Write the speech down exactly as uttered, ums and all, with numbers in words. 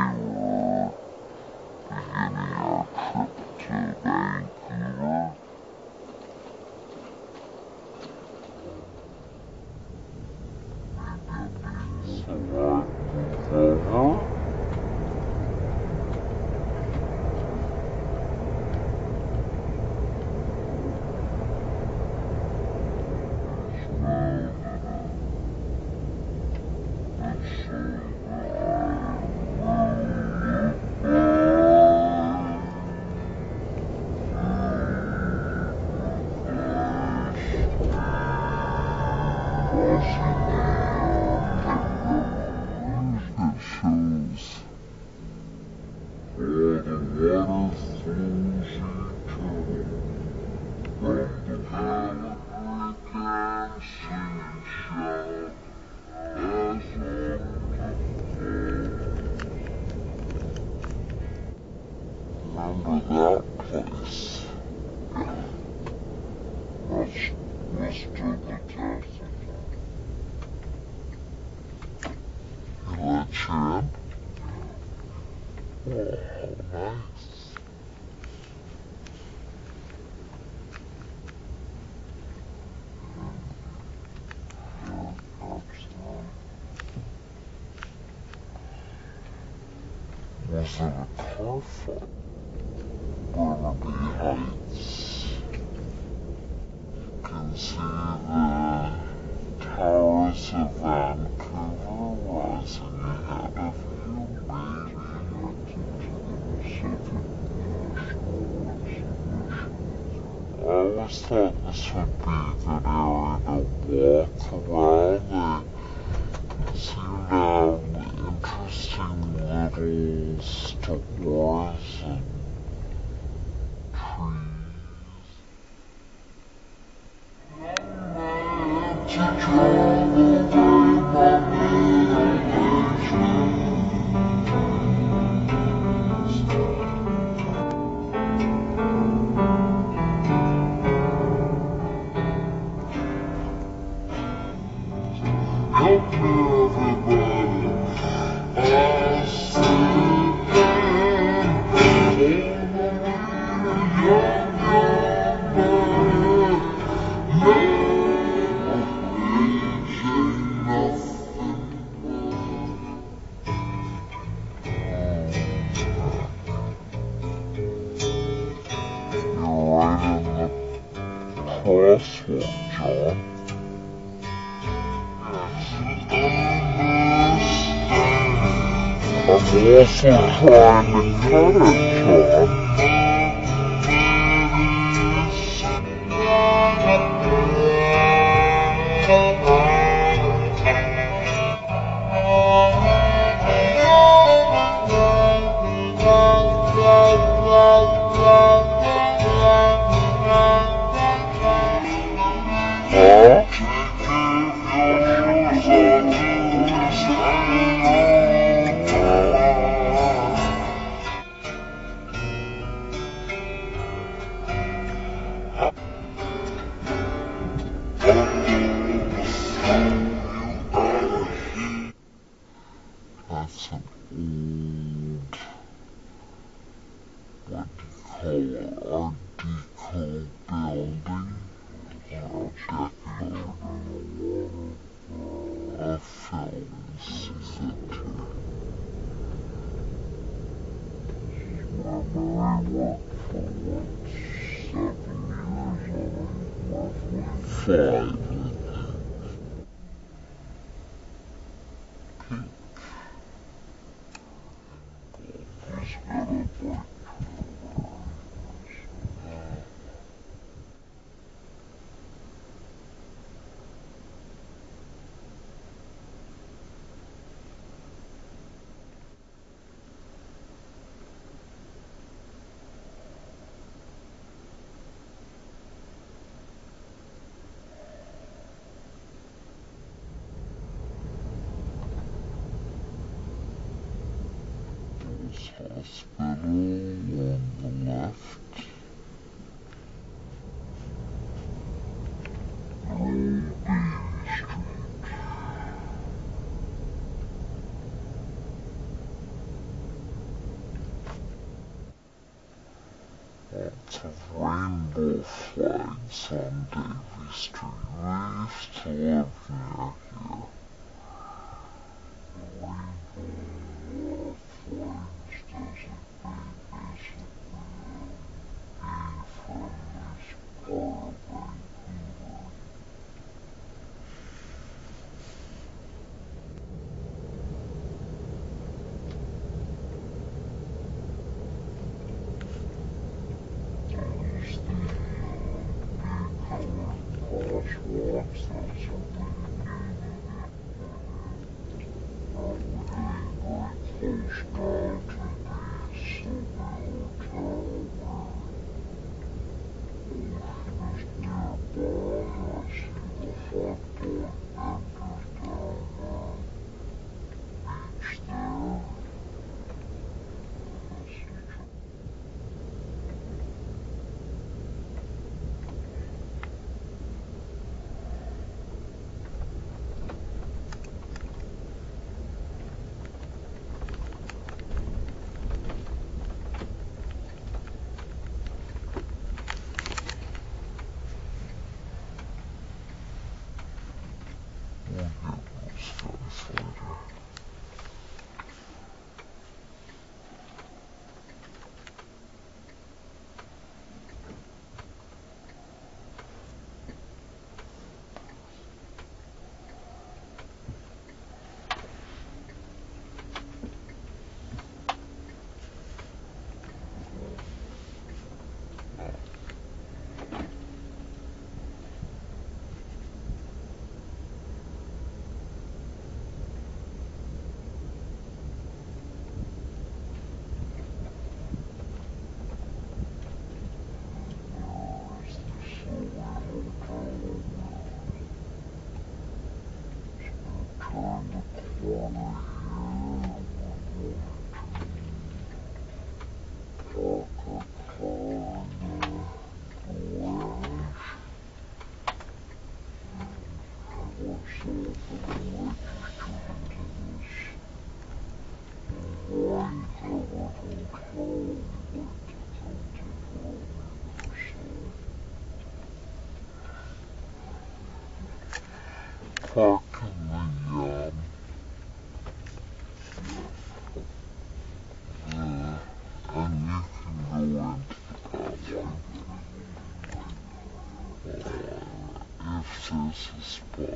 were beginning our trip to Vancouver. So I move over. Remember that place? Yeah. That's Mister the Castle. He let you in? Oh, how nice. Was it a car fight? Burnaby Heights. You can see the towers of Vancouver rising ahead of you, maybe. I always thought this would be a good area to walk around. They seem to have interesting little stores and trees. To travel by my help me everybody. I sit down, hold a young, young man. Crosswalk, John. I'm also trying to cut it, John. Huh? That's an old, what do you call it, Art Deco building, or a decade of films, is it too? Where I worked for what, seven years, I think, five, I think. He's got a bike. Hospital on the left. Old Bailey Street. lots of rainbow flags on Davy Street. We used to live near here. Rainbow flags designate basically a friendly part of Vancouver. There's the uh, big colored crosswalks, that's a really needed it. We're getting very close now to the Sylvia Hotel where ocean is nearby. I see the hot dog vendors down there. Beach there. This is just we'll get those guys later. There's the Sylvia Hotel over there. Turn the corner here. We're going to park our car in the garage. Have ourselves registered into this wine covered hotel. We'd like to come temporarily ourselves. Park in the um, Uh, and you can go into the car wine. Uh, if there's a spot